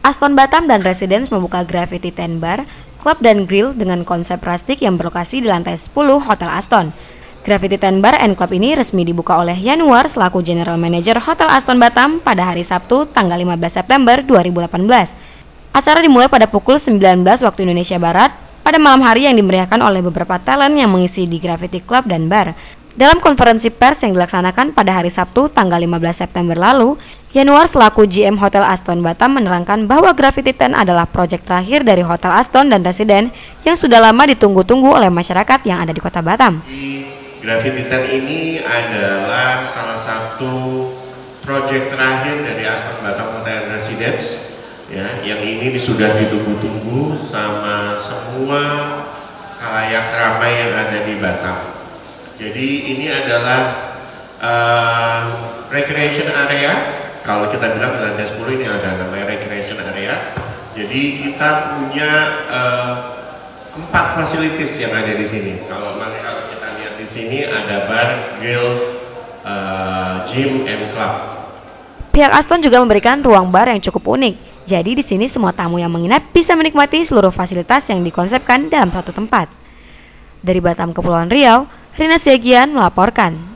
Aston Batam dan Residence membuka Gravity Ten Bar, klub dan grill dengan konsep rustic yang berlokasi di lantai 10 Hotel Aston. Gravity Ten Bar and Club ini resmi dibuka oleh Yanuar selaku General Manager Hotel Aston Batam pada hari Sabtu tanggal 15 September 2018. Acara dimulai pada pukul 19 waktu Indonesia Barat pada malam hari yang dimeriahkan oleh beberapa talent yang mengisi di Gravity Club dan Bar. Dalam konferensi pers yang dilaksanakan pada hari Sabtu tanggal 15 September lalu, Yanuar selaku GM Hotel Aston Batam menerangkan bahwa Gravity Ten adalah proyek terakhir dari Hotel Aston dan Residence yang sudah lama ditunggu-tunggu oleh masyarakat yang ada di Kota Batam. Gravity Ten ini adalah salah satu proyek terakhir dari Aston Batam Hotel Residence, ya, yang ini sudah ditunggu-tunggu sama semua khalayak ramai yang ada di Batam. Jadi ini adalah recreation area. Kalau kita bilang di lantai 10 ini ada namanya recreation area. Jadi kita punya 4 fasilitas yang ada di sini. Kalau kita lihat di sini ada bar, grill, gym, and club. Pihak Aston juga memberikan ruang bar yang cukup unik. Jadi di sini semua tamu yang menginap bisa menikmati seluruh fasilitas yang dikonsepkan dalam satu tempat. Dari Batam, Kepulauan Riau, Rina Siagian melaporkan.